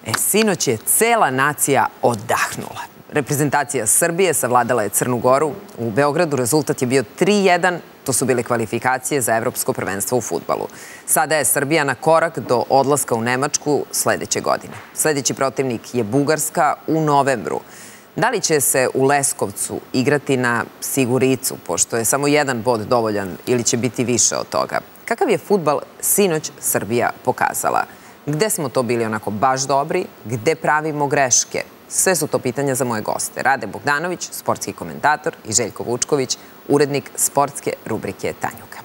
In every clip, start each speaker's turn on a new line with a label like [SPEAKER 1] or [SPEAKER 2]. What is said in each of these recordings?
[SPEAKER 1] Sinoć je cela nacija oddahnula. Reprezentacija Srbije savladala je Crnu Goru. U Beogradu rezultat je bio 3:1. To su bile kvalifikacije za evropsko prvenstvo u fudbalu. Sada je Srbija na korak do odlaska u Nemačku sledeće godine. Sledeći protivnik je Bugarska u novembru. Da li će se u Leskovcu igrati na siguricu, pošto je samo jedan bod dovoljan, ili će biti više od toga? Kakav je fudbal sinoć Srbija pokazala? Gde smo to bili onako baš dobri? Gde pravimo greške? Sve su to pitanja za moje goste. Rade Bogdanović, sportski komentator, i Željko Vučković, urednik sportske rubrike Tanjuga.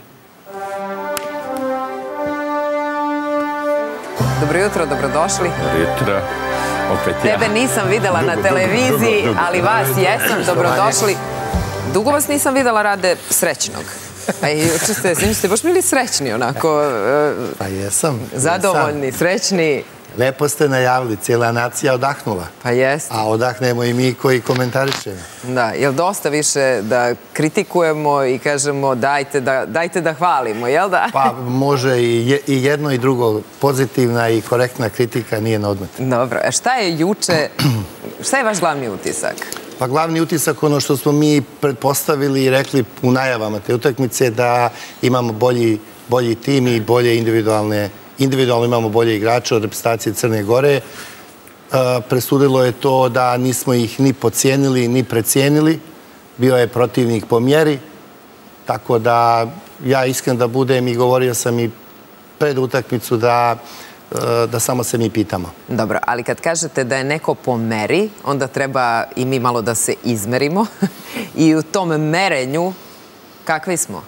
[SPEAKER 1] Dobro jutro, dobrodošli.
[SPEAKER 2] Dobro jutro. Opet ja.
[SPEAKER 1] Tebe nisam videla na televiziji, ali vas jesam. Dobrodošli. Dugo vas nisam videla, Rade, srećnog. Pa i juče ste baš bili srećni, onako.
[SPEAKER 3] Pa jesam.
[SPEAKER 1] Zadovoljni, srećni.
[SPEAKER 3] Lepo ste najavili, cijela nacija odahnula.
[SPEAKER 1] Pa jeste.
[SPEAKER 3] A odahnemo i mi koji komentarišemo.
[SPEAKER 1] Da, je li dosta više da kritikujemo i kažemo dajte da hvalimo, jel da?
[SPEAKER 3] Pa može i jedno i drugo. Pozitivna i korektna kritika nije na odmet.
[SPEAKER 1] Dobro, a šta je juče, šta je vaš glavni utisak?
[SPEAKER 3] Pa glavni utisak, ono što smo mi pretpostavili i rekli u najavama te utakmice, da imamo bolji tim i bolje individualno imamo bolje igrače od reprezentacije Crne Gore. Presudilo je to da nismo ih ni podcijenili, ni precijenili. Bio je protivnik po mjeri. Tako da, ja iskren da budem, i govorio sam i pred utakmicu da samo se mi pitamo. Dobro,
[SPEAKER 1] ali kad kažete da je neko po meri, onda treba i mi malo da se izmerimo. I u tom merenju, kakvi smo?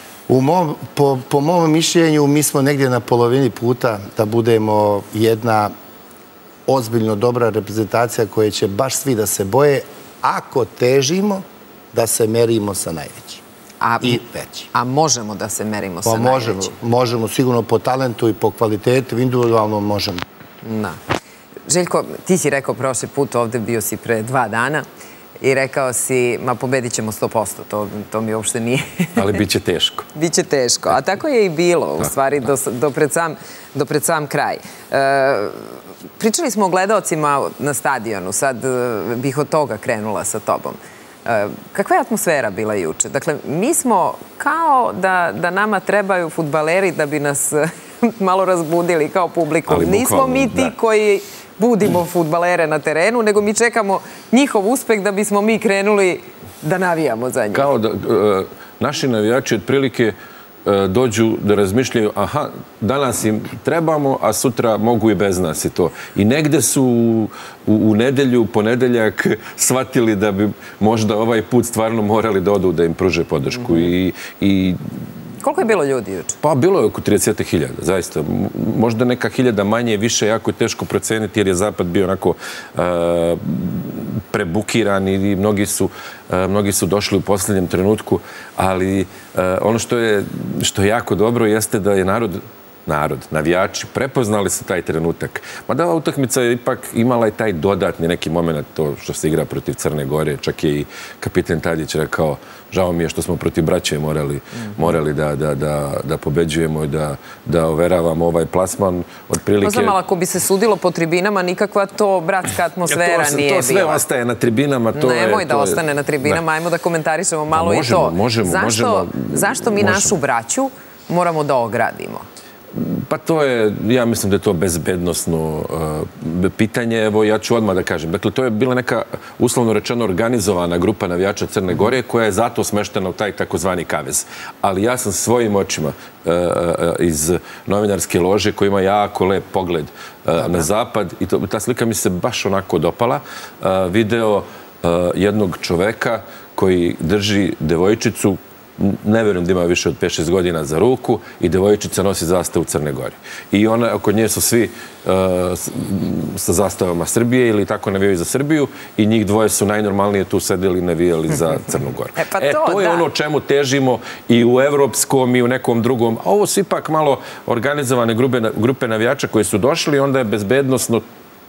[SPEAKER 3] Po mom mišljenju, mi smo negdje na polovini puta da budemo jedna ozbiljno dobra reprezentacija koja će baš svi da se boje, ako težimo da se merimo sa najvećim i većim.
[SPEAKER 1] A možemo da se merimo sa najvećim?
[SPEAKER 3] Možemo, sigurno po talentu i po kvalitetu, individualno možemo.
[SPEAKER 1] Da. Željko, ti si rekao prošli put, ovde bio si pre 2 dana, i rekao si, ma pobedit ćemo 100%, to mi uopšte nije.
[SPEAKER 2] Ali bit će teško.
[SPEAKER 1] Biće teško, a tako je i bilo, u stvari, do pred sam kraj. Pričali smo o gledaocima na stadionu, sad bih od toga krenula sa tobom. Kakva je atmosfera bila juče? Dakle, mi smo kao da nama trebaju fudbaleri da bi nas malo razbudili kao publiku. Nismo mi ti koji budimo fudbalere na terenu, nego mi čekamo njihov uspeh da bismo mi krenuli da navijamo za njih.
[SPEAKER 2] Kao da naši navijači otprilike dođu da razmišljaju, aha, danas im trebamo, a sutra mogu i bez nas i to. I negde su u nedelju, ponedeljak shvatili da bi možda ovaj put stvarno morali da odu da im pruže podršku.
[SPEAKER 1] Koliko je bilo ljudi juče?
[SPEAKER 2] Pa bilo je oko 30.000, zaista. Možda neka 1000 manje, više, jako je teško proceniti jer je zapad bio onako prebukiran i mnogi su došli u posljednjem trenutku, ali ono što je jako dobro jeste da je navijači prepoznali su taj trenutak. Mada ova utakmica je ipak imala i taj dodatni neki moment, to što se igra protiv Crne Gore, čak je i kapitan Tadić rekao, žao mi je što smo protiv braće morali da pobeđujemo i da overavamo ovaj plasman.
[SPEAKER 1] Pa znam, ali ako bi se sudilo po tribinama, nikakva to bratska atmosfera nije bila.
[SPEAKER 2] To sve ostaje na tribinama.
[SPEAKER 1] Nemoj da ostane na tribinama, ajmo da komentarišemo malo i to. Zašto mi našu braću moramo da ogradimo?
[SPEAKER 2] Pa to je, ja mislim da je to bezbednosno pitanje. Evo, ja ću odmah da kažem. Dakle, to je bila neka, uslovno rečeno, organizovana grupa navijača Crne Gore koja je zato smeštena u taj takozvani kavez. Ali ja sam svojim očima iz novinarske lože koja ima jako lep pogled na zapad i ta slika mi se baš onako dopala. Video jednog čoveka koji drži devojčicu, ne vjerujem da ima više od 5-6 godina, za ruku, i devojčica nosi zastavu Crne Gore. I oko nje su svi sa zastavama Srbije ili tako navijaju za Srbiju i njih dvoje su najnormalnije tu sedeli i navijali za Crnu Goru. To je ono čemu težimo i u evropskom i u nekom drugom. A ovo su ipak malo organizovane grupe navijača koji su došli, onda je bezbednosno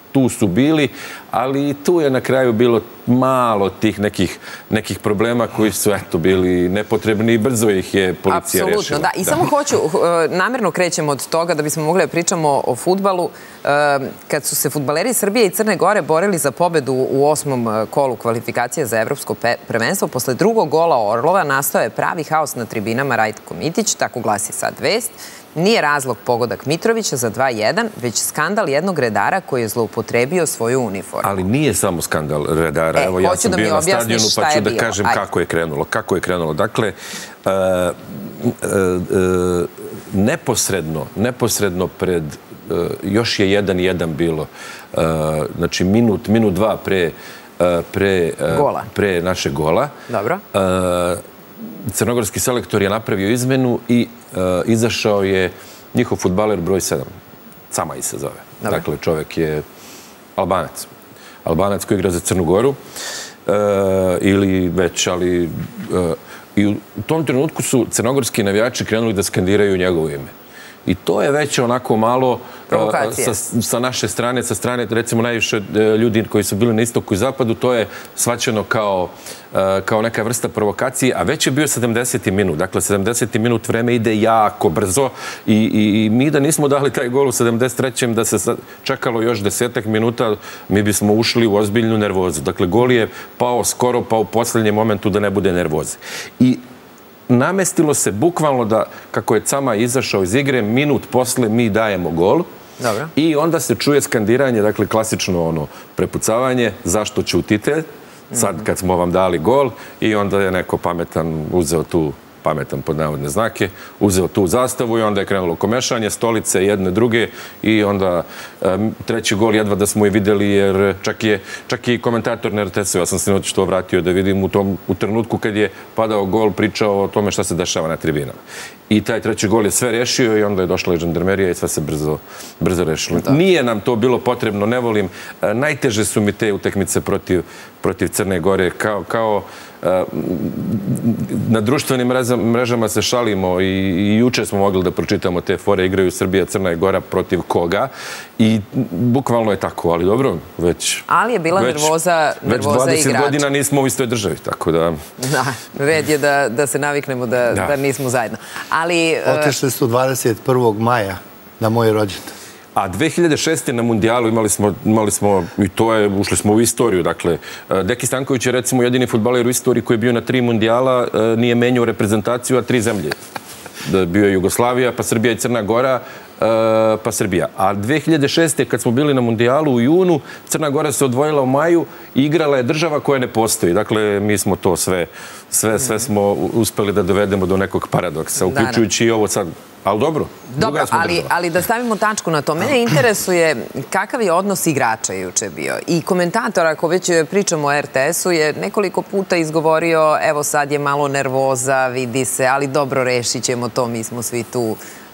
[SPEAKER 2] tu su bili, ali i tu je na kraju bilo malo tih nekih problema koji su bili nepotrebni i brzo ih je policija rešila.
[SPEAKER 1] Apsolutno, da. I samo hoću, namjerno krećemo od toga da bismo mogli da pričamo o fudbalu. Kad su se fudbaleri Srbije i Crne Gore borili za pobedu u 8. kolu kvalifikacije za evropsko prvenstvo, posle drugog gola Orlova nastao je pravi haos na tribinama. Rajko Mitić, tako glasi sad vest. Nije razlog pogodak Mitrovića za 2:1, već skandal jednog redara koji je zloupotrebio svoju uniformu.
[SPEAKER 2] Ali nije samo skandal redara. Evo, ja sam bio na stadionu pa ću da kažem kako je krenulo. Dakle, neposredno pred, još je 1:1 bilo, znači minut dva pre našeg gola.
[SPEAKER 1] Dobro.
[SPEAKER 2] Crnogorski selektor je napravio izmenu i izašao je njihov fudbaler broj 7. Camaj se zove. Dakle, čovek je Albanac. Albanac koji igra za Crnu Goru. Ili već, ali... I u tom trenutku su crnogorski navijači krenuli da skandiraju njegovo ime. I to je već onako malo sa naše strane, sa strane recimo najviše ljudi koji su bili na istoku i zapadu, to je shvaćeno kao neka vrsta provokacije, a već je bio 70. minut. Dakle, 70. minut vreme ide jako brzo i mi da nismo dali taj gol u 73. da se čekalo još 10 minuta, mi bismo ušli u ozbiljnu nervozu. Dakle, gol je pao skoro, pa u posljednjem momentu da ne bude nervoze. I namestilo se bukvalno da, kako je Camaj izašao iz igre, minut posle mi dajemo gol. I onda se čuje skandiranje, dakle klasično prepucavanje, zašto ćutite, sad kad smo vam dali gol, i onda je neko pametan uzeo tu, pametan pod navodne znake, uzeo tu zastavu i onda je krenulo komešanje, stolice jedne druge i onda treći gol jedva da smo i videli jer čak i komentator na RTS-u, ja sam se noć to vratio da vidim u trenutku kad je padao gol pričao o tome šta se dešava na tribinama. I taj treći gol je sve rešio i onda je došla i žandarmerija i sve se brzo rešilo. Nije nam to bilo potrebno, ne volim. Najteže su mi te utakmice protiv Crne Gore. Kao na društvenim mrežama se šalimo i juče smo mogli da pročitamo te fore, igraju Srbija, Crna Gora protiv koga i bukvalno je tako, ali dobro, već...
[SPEAKER 1] Ali je bila nervoza igrača.
[SPEAKER 2] Već 20 godina nismo u istoj državi, tako da...
[SPEAKER 1] Da, red je da se naviknemo da nismo zajedno.
[SPEAKER 3] Otešli su 21. maja na moj rođendan.
[SPEAKER 2] A 2006. na mundijalu imali smo, i to je, ušli smo u istoriju, dakle, Deki Stanković je recimo jedini fudbaler u istoriji koji je bio na 3 mundijala, nije menjao reprezentaciju, a 3 zemlje. Bio je Jugoslavija, pa Srbija i Crna Gora, pa Srbija. A 2006. kad smo bili na mundijalu u junu, Crna Gora se odvojila u maju i igrala je država koja ne postoji. Dakle, mi smo to sve smo uspeli da dovedemo do nekog paradoksa, uključujući i ovo sad. Ali dobro.
[SPEAKER 1] Dobro, ali da stavimo tačku na to. Mene interesuje kakav je odnos igrača juče bio. I komentator, ako već pričamo o RTS-u, je nekoliko puta izgovorio, evo sad je malo nervoza, vidi se, ali dobro, rešit ćemo to, mi smo svi tu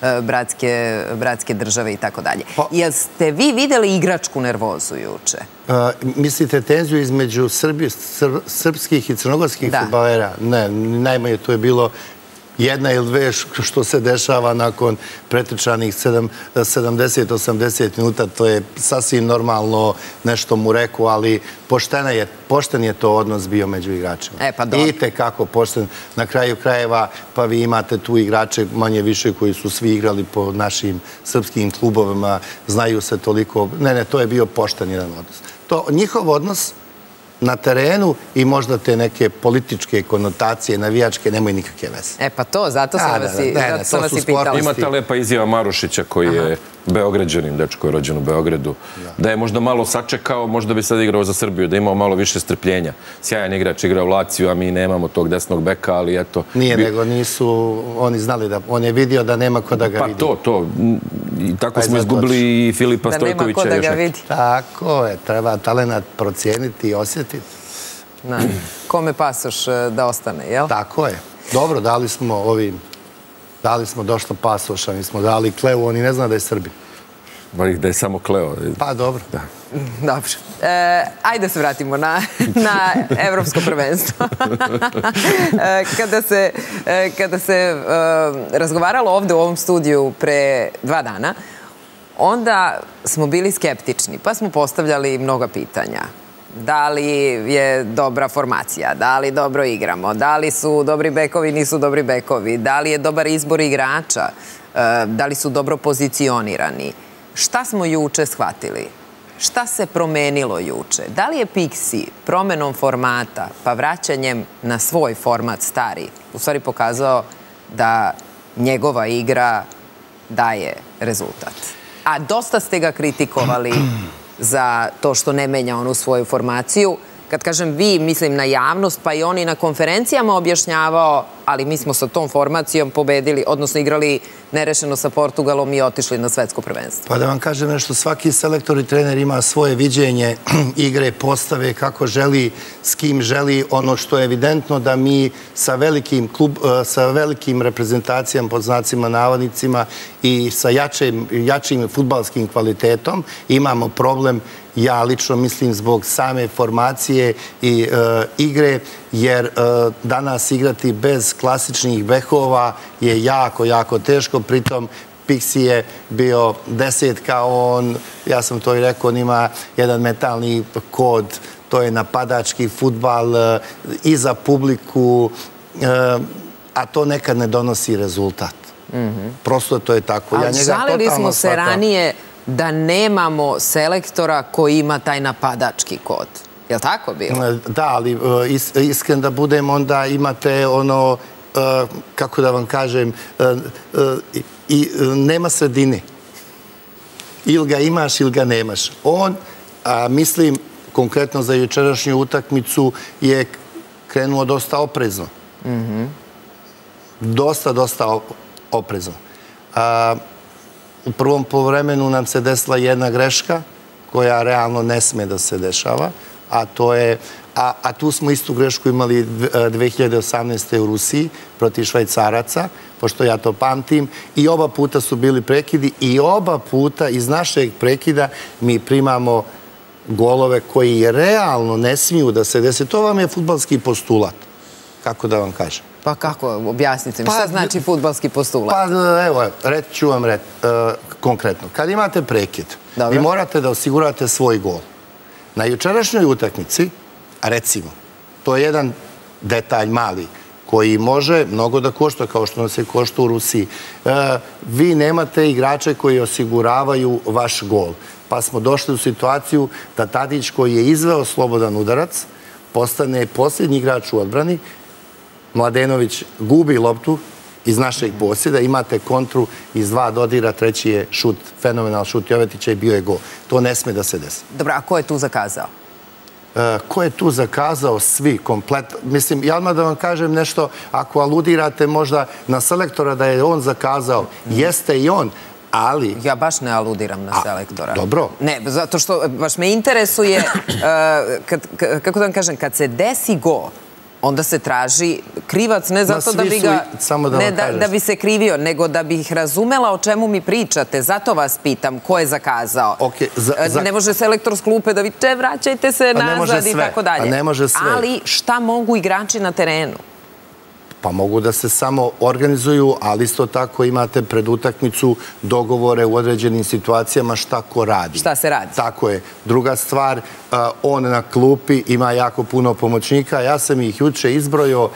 [SPEAKER 1] bratske države i tako dalje. Jel ste vi videli igračku nervozu juče?
[SPEAKER 3] Mislite tenziju između srpskih i crnogorskih fudbalera? Ne, najmanje to je bilo jedna ili dve što se dešava nakon pretrčanih 70-80 minuta, to je sasvim normalno, nešto mu reku, ali pošten je to odnos bio među igračima. Vidite kako pošten. Na kraju krajeva, pa vi imate tu igrače manje više koji su svi igrali po našim srpskim klubovima, znaju se toliko. Ne, to je bio pošten jedan odnos. Njihov odnos na terenu i možda te neke političke konotacije, navijačke, nemoj nikakve veze.
[SPEAKER 1] Pa to, zato sam vas i pitala.
[SPEAKER 2] Ima ta lepa izjava Marušića koji je Beograđanin, dečko je rođen u Beogradu, da je možda malo sačekao, možda bi sad igrao za Srbiju, da je imao malo više strpljenja. Sjajan igrač, igra u Laciju, a mi nemamo tog desnog beka, ali eto...
[SPEAKER 3] Nije, nego nisu oni znali da... On je vidio da nema ko da ga vidi.
[SPEAKER 2] Pa to. I tako smo izgubili i Filipa Stojkovića.
[SPEAKER 1] Da nema ko da ga vidi.
[SPEAKER 3] Tako je, treba talenat procijeniti i osjetiti.
[SPEAKER 1] Kome pasoš da ostane, jel?
[SPEAKER 3] Tako je. Dobro, dali smo došlo pasoša, mi smo dali Kleu, oni ne zna da je Srbin.
[SPEAKER 2] Da je samo Kleo.
[SPEAKER 3] Pa dobro.
[SPEAKER 1] Dobro. Ajde se vratimo na evropsko prvenstvo. Kada se razgovaralo ovde u ovom studiju pre 2 dana, onda smo bili skeptični, pa smo postavljali mnoga pitanja. Da li je dobra formacija, da li dobro igramo, da li su dobri bekovi, nisu dobri bekovi, da li je dobar izbor igrača, da li su dobro pozicionirani. Šta smo juče shvatili? Šta se promenilo juče? Da li je Pixi promenom formata pa vraćanjem na svoj format stari u stvari pokazao da njegova igra daje rezultat? A dosta ste ga kritikovali za to što ne menja onu svoju formaciju. Kad kažem vi, mislim na javnost, pa i oni na konferencijama objašnjavao, ali mi smo sa tom formacijom pobedili, odnosno igrali nerešeno sa Portugalom i otišli na svetsko prvenstvo.
[SPEAKER 3] Pa da vam kažem nešto, svaki selektor i trener ima svoje viđenje igre, postave, kako želi, s kim želi. Ono što je evidentno da mi sa velikim reprezentacijama, pod znacima navodnicima i sa jačim fudbalskim kvalitetom imamo problem. Ja lično mislim zbog same formacije i igre, jer danas igrati bez klasičnih bekova je jako, jako teško. Pritom Pixi je bio desetka, ja sam to i rekao, on ima jedan mentalni kod, to je napadački fudbal i za publiku, a to nekad ne donosi rezultat. Prosto to je tako.
[SPEAKER 1] Ali žalili smo se ranije da nemamo selektora koji ima taj napadački kod. Je li tako bilo?
[SPEAKER 3] Da, ali iskren da budem, onda imate ono, kako da vam kažem, nema sredine. Ili ga imaš ili ga nemaš. On, mislim, konkretno za jučerašnju utakmicu, je krenuo dosta oprezno. Dosta oprezno. U prvom poluvremenu nam se desila jedna greška koja realno ne sme da se dešava, a tu smo istu grešku imali 2018. u Rusiji protiv Švajcaraca, pošto ja to pamtim, i oba puta su bili prekidi i oba puta iz našeg prekida mi primamo golove koji realno ne smiju da se desi. To vam je fudbalski postulat, kako da vam kažem.
[SPEAKER 1] Pa kako? Objasnite mi. Šta znači fudbalski postulat?
[SPEAKER 3] Pa evo, reći ću vam konkretno. Kad imate prekid, vi morate da osigurate svoj gol. Na jučerašnjoj utakmici, recimo, to je jedan detalj mali, koji može mnogo da košta, kao što nas je košta u Rusiji. Vi nemate igrače koji osiguravaju vaš gol. Pa smo došli u situaciju da Tadić, koji je izveo slobodan udarac, postane posljednji igrač u odbrani. Mladenović gubi loptu iz našeg posjeda, imate kontru iz 2 dodira, treći je šut, fenomenal šut Jovetića i bio je gol. To ne sme da se desi.
[SPEAKER 1] Dobro, a ko je tu zakazao?
[SPEAKER 3] Ko je tu zakazao? Svi, kompletno. Mislim, ja odmah da vam kažem nešto, ako aludirate možda na selektora da je on zakazao, jeste i on, ali...
[SPEAKER 1] Ja baš ne aludiram na selektora.
[SPEAKER 3] Dobro.
[SPEAKER 1] Ne, zato što baš me interesuje, kako da vam kažem, kad se desi gol, onda se traži krivac, ne zato da bi ga... Ne da bi se krivio, nego da bih razumela o čemu mi pričate. Zato vas pitam ko je zakazao. Ne može selektor s klupe da viče vraćajte se nazad i tako dalje.
[SPEAKER 3] Ne može sve.
[SPEAKER 1] Ali šta mogu igrači na terenu?
[SPEAKER 3] Pa mogu da se samo organizuju, ali isto tako imate pred utakmicu dogovore u određenim situacijama šta ko radi.
[SPEAKER 1] Šta se radi?
[SPEAKER 3] Tako je. Druga stvar, on na klupi ima jako puno pomoćnika. Ja sam ih juče izbrojio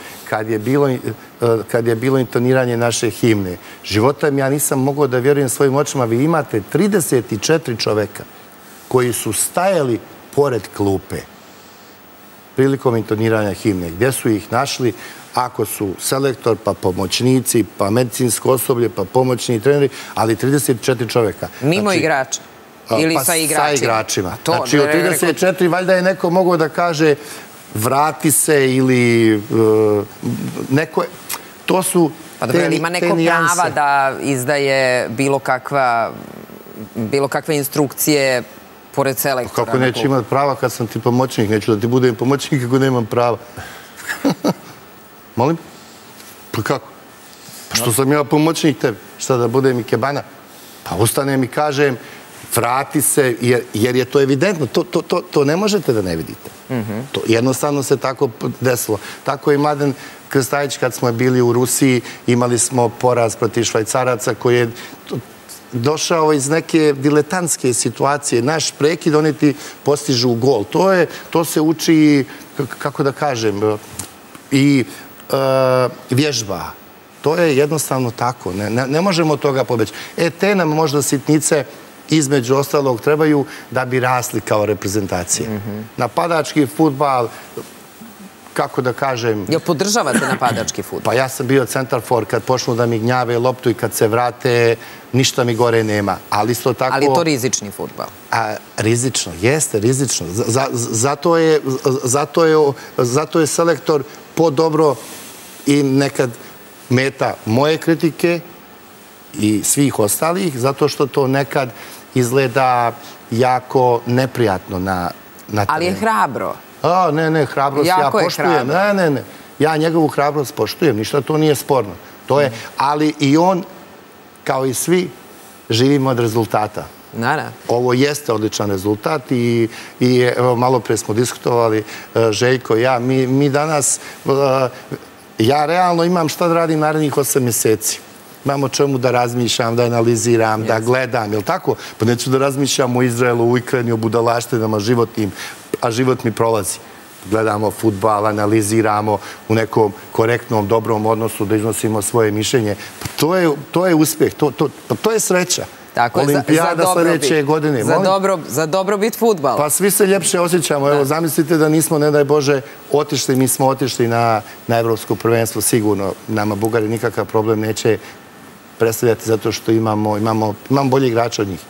[SPEAKER 3] kad je bilo intoniranje naše himne. Životom ja nisam mogao da vjerujem svojim očima. Vi imate 34 čoveka koji su stajali pored klupe prilikom intoniranja himne. Gdje su ih našli? Ako su selektor, pa pomoćnici, pa medicinsko osoblje, pa pomoćni treneri, ali 34 čoveka.
[SPEAKER 1] Mimo igrača? Ili sa igračima?
[SPEAKER 3] Sa igračima. Znači, od 34 valjda je neko mogao da kaže vrati se ili neko... To su
[SPEAKER 1] pa dobro, ima neko prava da izdaje bilo kakve instrukcije pored selektora?
[SPEAKER 3] Kako neće imati prava kad sam ti pomoćnik? Neću da ti budem pomoćnik kako nemam prava. Molim? Pa kako? Pa što sam ja pomoćnik tebi? Šta da budem i kebana? Pa ustanem i kažem vrati se, jer je to evidentno. To ne možete da ne vidite. Jednostavno se tako desilo. Tako je Mladen Krstajić kad smo bili u Rusiji, imali smo poraz protiv Švajcaraca koji je došao iz neke diletantske situacije. Naš prekid, oni ti postižu gol. To se uči, kako da kažem, i vježba. To je jednostavno tako. Ne možemo od toga pobeći. Te nam možda sitnice između ostalog trebaju da bi rasli kao reprezentacija. Napadački fudbal, kako da kažem...
[SPEAKER 1] Jel podržavate napadački fudbal?
[SPEAKER 3] Pa ja sam bio centar for, kad počnu da mi gnjave loptu i kad se vrate, ništa mi gore nema. Ali isto tako...
[SPEAKER 1] Ali je to rizični fudbal?
[SPEAKER 3] Rizično, jeste, rizično. Zato je selektor podobro i nekad meta moje kritike i svih ostalih, zato što to nekad izgleda jako neprijatno na terenu.
[SPEAKER 1] Ali je hrabro.
[SPEAKER 3] Ne, hrabrost ja poštujem. Ne. Ja njegovu hrabrost poštujem, ništa to nije sporno. Ali i on, kao i svi, živimo od rezultata. Ovo jeste odličan rezultat i evo, malo pre smo diskutovali, Željko i ja, mi danas, ja realno imam šta da radim narednih 8 mjeseci. Imam o čemu da razmišljam, da analiziram, da gledam, jel' tako? Pa neću da razmišljam o Izraelu, u Ukrajini, o budalaštinama, a život mi prolazi. Gledamo fudbal, analiziramo u nekom korektnom, dobrom odnosu, da iznosimo svoje mišljenje. Pa to je uspjeh, to je sreća. Olimpijada sljedeće godine.
[SPEAKER 1] Za dobrobit fudbala.
[SPEAKER 3] Pa svi se ljepše osjećamo. Evo, zamislite da nismo, ne daj Bože, otišli, mi smo otišli na evropsko prvenstvo, sigurno. Nama Bugari nikakav problem neće predstavljati zato što imamo bolji igrača od njih.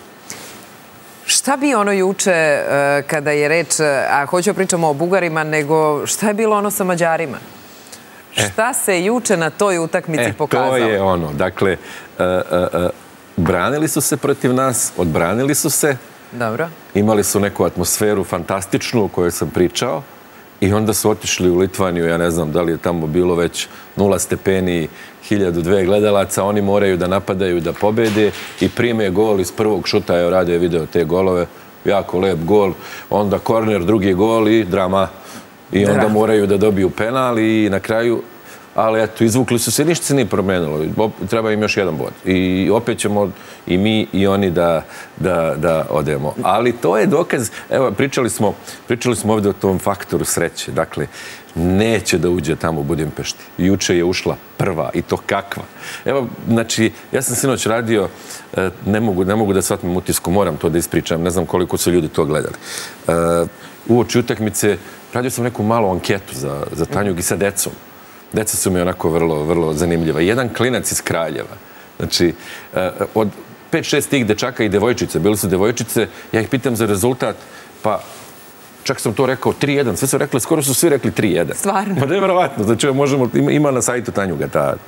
[SPEAKER 1] Šta bi ono juče, kada je reč, a hoću da pričamo o Bugarima, nego šta je bilo ono sa Mađarima? Šta se juče na toj utakmici pokazalo?
[SPEAKER 2] To je ono. Dakle, branili su se protiv nas, odbranili su se.
[SPEAKER 1] Dobro.
[SPEAKER 2] Imali su neku atmosferu fantastičnu o kojoj sam pričao i onda su otišli u Litvaniju, ja ne znam da li je tamo bilo već 0 stepeni, 1002 gledalaca, oni moraju da napadaju, da pobede i prime gol iz prvog šuta, evo Radio je video te golove, jako lep gol, onda korner, drugi gol i drama. I onda moraju da dobiju penal i na kraju, ali eto, izvukli su se, ništa se nije promenilo, treba im još jedan bod. I opet ćemo i mi i oni da odemo. Ali to je dokaz, evo, pričali smo ovdje o tom faktoru sreće, dakle, neće da uđe tamo u Budimpešti. Juče je ušla prva i to kakva. Evo, znači, ja sam sinoć radio, ne mogu da shvatim utisku, moram to da ispričam, ne znam koliko su ljudi to gledali. Uoči utakmice radio sam neku malu anketu za Tanjug i sa decom. Deca su mi onako vrlo, vrlo zanimljiva. Jedan klinac iz Kraljeva. Znači, od 5-6 tih dečaka i devojčice, bili su devojčice, ja ih pitam za rezultat, pa čak sam to rekao 3-1, sve su rekli, skoro su svi rekli 3-1.
[SPEAKER 1] Stvarno?
[SPEAKER 2] Pa nevjerovatno, znači ima na sajtu Tanjuga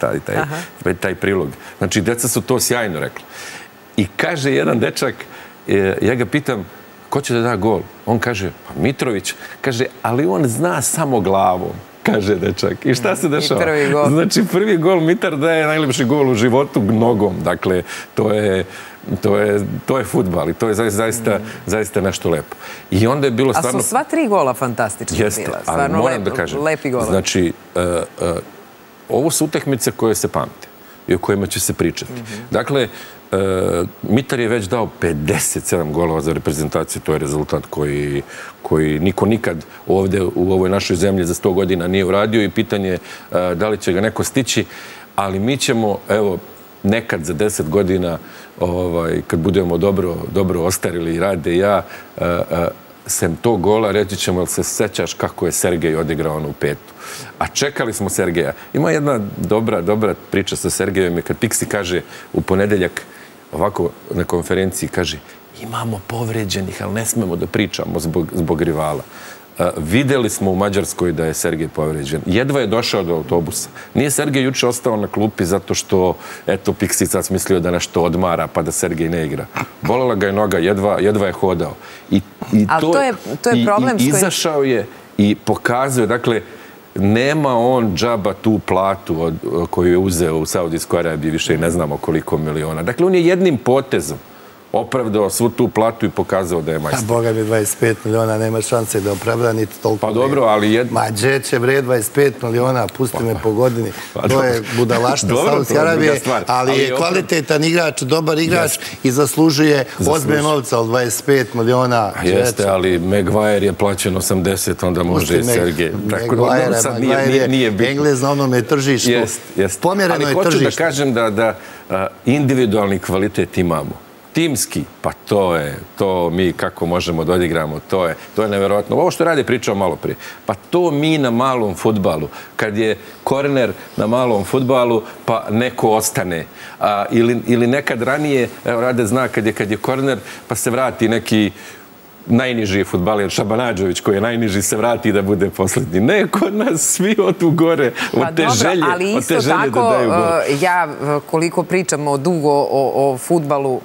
[SPEAKER 2] taj prilog. Znači, deca su to sjajno rekli. I kaže jedan dečak, ja ga pitam, ko će da da gol? On kaže, pa Mitrović. Kaže, ali on zna samo glavom, kaže dečak. I šta se dešava?
[SPEAKER 1] I prvi gol.
[SPEAKER 2] Znači, prvi gol Mitar daje najlepši gol u životu nogom. Dakle, to je fudbal i to je zaista nešto lepo. I onda je bilo stvarno...
[SPEAKER 1] A su sva 3 gola fantastična bila.
[SPEAKER 2] Jeste, ali moram da kažem.
[SPEAKER 1] Lepi gola.
[SPEAKER 2] Znači, ovo su utakmice koje se pamte i o kojima će se pričati. Dakle, Mitar je već dao 57 golova za reprezentaciju, to je rezultat koji niko nikad ovdje u ovoj našoj zemlji za 100 godina nije uradio i pitanje je da li će ga neko stići, ali mi ćemo, evo, nekad za 10 godina, kad budemo dobro ostarili i Rade i ja, sem tog gola, reći ćemo, jel se sećaš kako je Sergej odigrao ono u 5. A čekali smo Sergeja. Ima jedna dobra priča sa Sergejom, kad Pixi kaže u ponedeljak, ovako na konferenciji, kaže, imamo povređenih, ali ne smemo da pričamo zbog rivala. Videli smo u Mađarskoj da je Sergej povređen. Jedva je došao do autobusa. Nije Sergej juče ostao na klupi zato što, eto, Pixi sad smislio da nešto odmara pa da Sergej ne igra. Bolela ga je noga, jedva je hodao.
[SPEAKER 1] Ali to je problem s kojim...
[SPEAKER 2] Izašao je i pokazuje, dakle, nema on džaba tu platu koju je uzeo u Saudijskoj Arabiji, više i ne znamo koliko miliona. Dakle, on je jednim potezom opravdao svu tu platu i pokazao da je majstor.
[SPEAKER 3] Boga mi 25 miliona, nema šanse da opravda niti toliko.
[SPEAKER 2] Pa dobro, ali...
[SPEAKER 3] Ma gdje će bre 25 miliona, pusti me po godini. To je budalašta Saudijske Arabije, ali je kvalitetan igrač, dobar igrač i zaslužuje ozbiljne novca od 25 miliona.
[SPEAKER 2] Jeste, ali Maguire je plaćen 80, onda može i Sergej.
[SPEAKER 3] Maguire je Englez na onome tržištu. Pomjereno je tržište.
[SPEAKER 2] Ali hoću da kažem da individualni kvalitet imamo. Timski, pa to mi kako možemo da odigramo, to je nevjerojatno. Ovo što radi pričao malo prije, pa to mi na malom fudbalu, kad je korner na malom fudbalu, pa neko ostane. Ili nekad ranije, evo Rade zna, kad je korner, pa se vrati neki najniži fudbaler, Šabanadžović, koji je najniži, se vrati da bude posljednji. Ne, kod nas svi odu gore, od te želje da daju gore.
[SPEAKER 1] Ja, koliko pričamo dugo o fudbalu,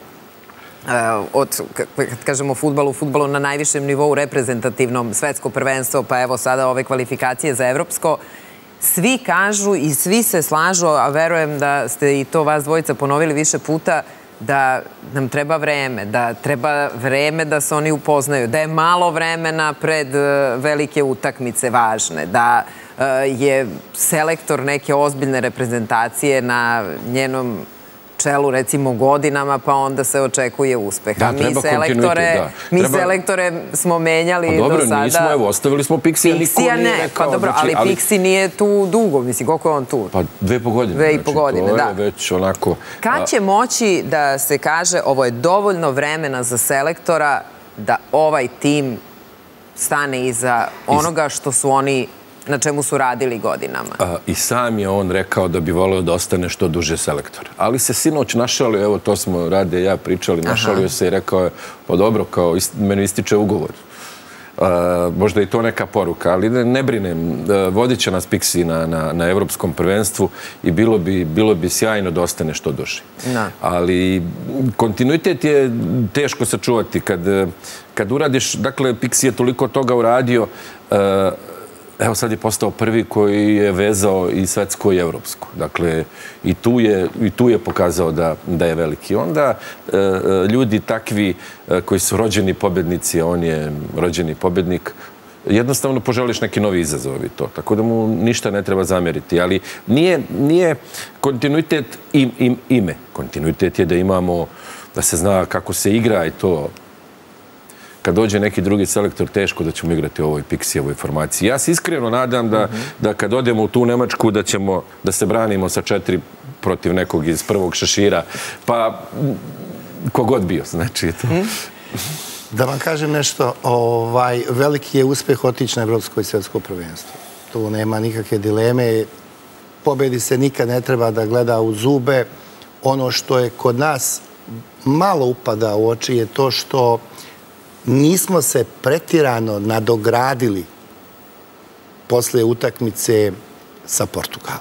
[SPEAKER 1] kad kažemo fudbalu na najvišem nivou, reprezentativnom, svetsko prvenstvo, pa evo sada ove kvalifikacije za evropsko, svi kažu i svi se slažu, a verujem da ste i to vas dvojica ponovili više puta, da nam treba vreme da se oni upoznaju, da je malo vremena pred velike utakmice važne, da je selektor neke ozbiljne reprezentacije na njenom čelu, recimo, godinama, pa onda se očekuje uspeha. Mi selektore smo menjali do sada.
[SPEAKER 2] Pa dobro, nismo, evo, ostavili smo Pixija, niko nije rekao.
[SPEAKER 1] Pa dobro, ali Pixi nije tu dugo, mislim, koliko je on tu?
[SPEAKER 2] Pa 2,5 godine.
[SPEAKER 1] 2,5 godine, da.
[SPEAKER 2] To je već onako...
[SPEAKER 1] Kad će moći da se kaže ovo je dovoljno vremena za selektora da ovaj tim stane iza onoga što su oni, na čemu su radili godinama?
[SPEAKER 2] I sam je on rekao da bi voleo da ostane što duže selektor. Ali se sinoć našalio, evo to smo Rade i ja pričali, našalio se i rekao je, pa dobro, kao meni ističe ugovor. Možda je to neka poruka, ali ne brinem, vodit će nas Pixi na evropskom prvenstvu i bilo bi sjajno da ostane što duže. Ali kontinuitet je teško sačuvati. Kad uradiš, dakle, Pixi je toliko toga uradio, evo sad je postao prvi koji je vezao i svetsko i evropsko. Dakle, i tu je pokazao da je veliki. Onda ljudi takvi koji su rođeni pobjednici, a on je rođeni pobjednik, jednostavno poželiš neki novi izazov i to. Tako da mu ništa ne treba zamjeriti. Ali nije kontinuitet ime. Kontinuitet je da imamo, da se zna kako se igra i to. Kad dođe neki drugi selektor, teško da ćemo igrati u ovoj Pixijevoj formaciji. Ja se iskreno nadam da kad odemo u tu Nemačku da se branimo sa 4 protiv nekog iz prvog šešira, pa kogod bio, znači.
[SPEAKER 3] Da vam kažem nešto, veliki je uspeh otići na evropsko i svetsko prvenstvo. Tu nema nikakve dileme. Pobedi se nikad ne treba da gleda u zube. Ono što je kod nas malo upada u oči je to što nismo se pretirano nadogradili posle utakmice sa Portugalom.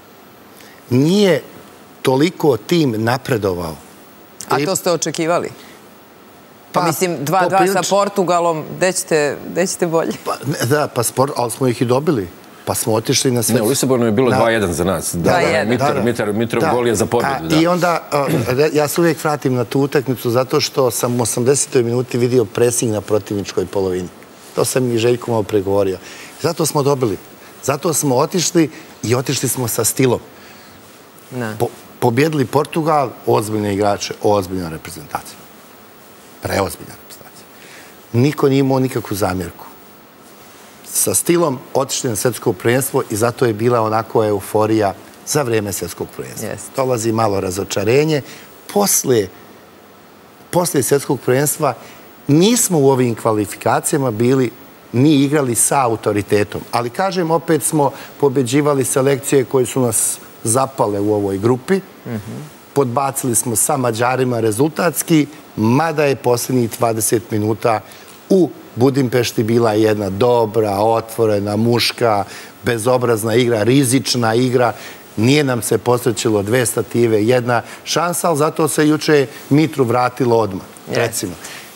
[SPEAKER 3] Nije toliko tim napredovao.
[SPEAKER 1] A to ste očekivali? Pa mislim, 2-2 sa Portugalom, gde ćete bolje?
[SPEAKER 3] Da, ali smo ih i dobili. Pa smo otišli na sve...
[SPEAKER 2] Ne, u Lisabonu je bilo 2-1 za nas. Mitrov gol je za pobjedu.
[SPEAKER 3] I onda, ja se uvijek vratim na tu utakmicu zato što sam u 80. minuti vidio presing na protivničkoj polovini. To sam i Željko malo pregovorio. Zato smo dobili. Zato smo otišli i otišli smo sa stilom. Pobjedili Portugal, ozbiljne igrače, ozbiljna reprezentacija. Preozbiljna reprezentacija. Niko nije imao nikakvu zamjerku. Sa stilom otišli na svjetsko prvenstvo i zato je bila onako euforija za vrijeme svjetskog prvenstva. Dolazi malo razočarenje. Posle svjetskog prvenstva nismo u ovim kvalifikacijama bili ni igrali sa autoritetom. Ali, kažem, opet smo pobeđivali selekcije koje su nas zapale u ovoj grupi. Podbacili smo sa Mađarima rezultatski, mada je posljednjih 20 minuta u Budimpešti bila jedna dobra, otvorena, muška, bezobrazna igra, rizična igra. Nije nam se posrećilo 2 stative, 1 šansa, ali zato se juče Mitru vratilo odmah, recimo.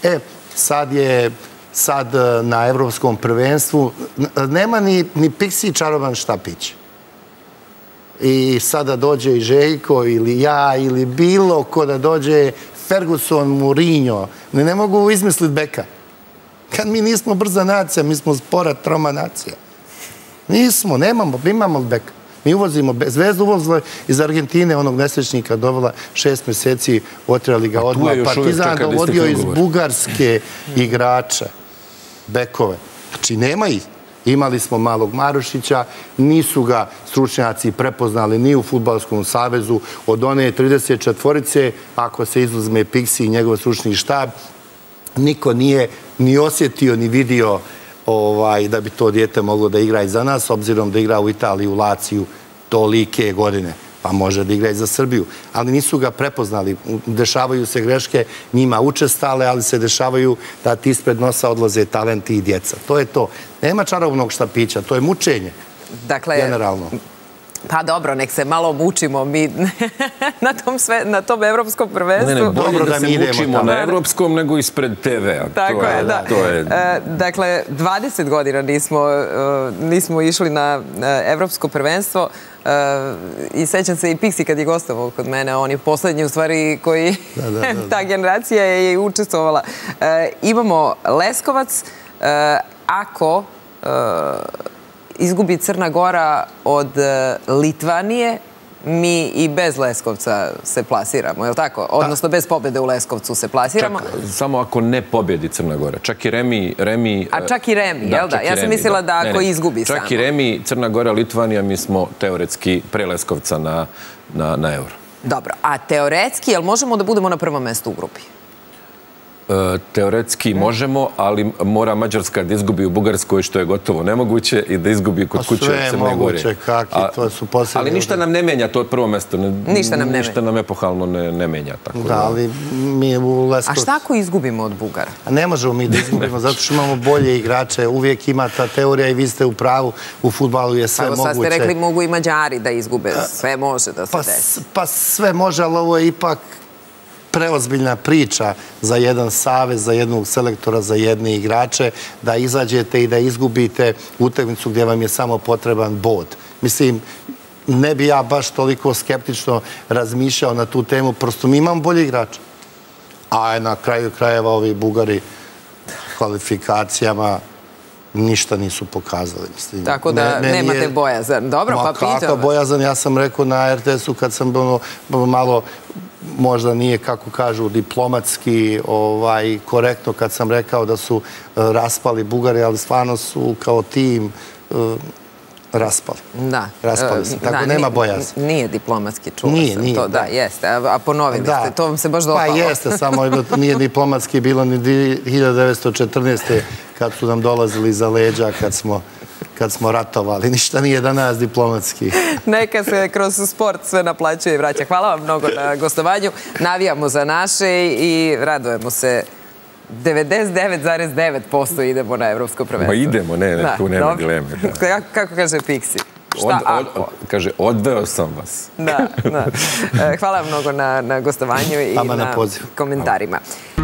[SPEAKER 3] Sad na evropskom prvenstvu nema ni Pixi čaroban štapić. I sada dođe i Željko ili ja ili bilo ko da dođe, Ferguson, Mourinho, ne mogu izmisliti beka. Kad mi nismo brza nacija, mi smo spora, troma nacija. Nismo, imamo beka. Mi uvozimo, Zvezda uvozila iz Argentine onog nesrećnika, dovela 6 mjeseci, otirali ga odmah. Partizan dovodio iz Bugarske igrača, bekove. Znači, nema ih. Imali smo malog Marušića, nisu ga stručnjaci prepoznali ni u Fudbalskom savezu. Od one 34-ice, ako se izuzme Pixi i njegov stručni štab, niko nije ni osjetio, ni vidio da bi to dijete moglo da igra i za nas, obzirom da igra u Italiji, u Laciju, tolike godine. Pa može da igra i za Srbiju. Ali nisu ga prepoznali. Dešavaju se greške njima učestale, ali se dešavaju da ti ispred nosa odlaze talenti i djeca. To je to. Nema čarobnog štapića. To je mučenje. Generalno.
[SPEAKER 1] Pa dobro, nek se malo mučimo mi na tom evropskom prvenstvu.
[SPEAKER 2] Ne, bolje da se mučimo na evropskom nego ispred TV-a.
[SPEAKER 1] Tako je, da. Dakle, 20 godina nismo išli na evropsko prvenstvo i sećam se i Pixi kad je gostovao kod mene, on je poslednji u stvari koji ta generacija je učestvovala. Imamo Leskovac, ako izgubi Crna Gora od Litvanije, mi i bez Leskovca se plasiramo, je li tako? Odnosno, bez pobjede u Leskovcu se plasiramo.
[SPEAKER 2] Samo ako ne pobjedi Crna Gora. Čak i Remi...
[SPEAKER 1] A čak i Remi, jel da? Ja sam mislila da ako izgubi samo.
[SPEAKER 2] Čak i Remi, Crna Gora, Litvanija, mi smo teoretski pre Leskovca na euro.
[SPEAKER 1] Dobro, a teoretski, jel možemo da budemo na prvom mestu u grupi?
[SPEAKER 2] Teoretski možemo, ali mora Mađarska da izgubi u Bugarskoj, što je gotovo nemoguće, i da izgubi kod kuće od Crne Gore.
[SPEAKER 3] Sve je moguće, kakvi, to su posljednje...
[SPEAKER 2] Ali ništa nam ne menja, to je prvo mesto.
[SPEAKER 1] Ništa nam ne menja.
[SPEAKER 2] Ništa nam epohalno ne menja.
[SPEAKER 3] Da, ali mi u Leskovcu...
[SPEAKER 1] A šta ako izgubimo od Bugara?
[SPEAKER 3] Ne možemo mi da izgubimo, zato što imamo bolje igrače. Uvijek ima ta teorija i vi ste u pravu. U fudbalu je sve moguće.
[SPEAKER 1] Sad ste rekli mogu i Mađari da izgube. Sve može da se desi.
[SPEAKER 3] Pa sve može, ali ovo je ipak preozbiljna priča za jedan savez, za jednog selektora, za jedne igrače, da izađete i da izgubite utakmicu gdje vam je samo potreban bod. Mislim, ne bi ja baš toliko skeptično razmišljao na tu temu, prosto mi imamo bolje igrače. A na kraju krajeva ovi Bugari kvalifikacijama ništa nisu pokazali.
[SPEAKER 1] Tako da nemate bojazan. Dobro, pa pitam.
[SPEAKER 3] Kakav bojazan, ja sam rekao na RTS-u kad sam malo, možda nije, kako kažu, diplomatski korektno kad sam rekao da su raspali Bugari, ali stvarno su kao tim raspali.
[SPEAKER 1] Da.
[SPEAKER 3] Raspali se. Tako nema bojazan.
[SPEAKER 1] Nije diplomatski, čula sam to. Da, jeste. A ponovili ste. To vam se baš dopalo.
[SPEAKER 3] Pa jeste, samo nije diplomatski bilo ni 1914. kad su nam dolazili iza leđa, kad smo ratovali. Ništa nije danas diplomatski.
[SPEAKER 1] Neka se kroz sport sve naplaćuje i vraća. Hvala vam mnogo na gostovanju. Navijamo za naše i radujemo se. 99,9% idemo na evropsko prvenstvo.
[SPEAKER 2] Ma idemo, tu nema dileme.
[SPEAKER 1] Kako kaže Pixi? Šta ako?
[SPEAKER 2] Kaže, odveo sam vas.
[SPEAKER 1] Da. Hvala vam mnogo na gostovanju i na komentarima.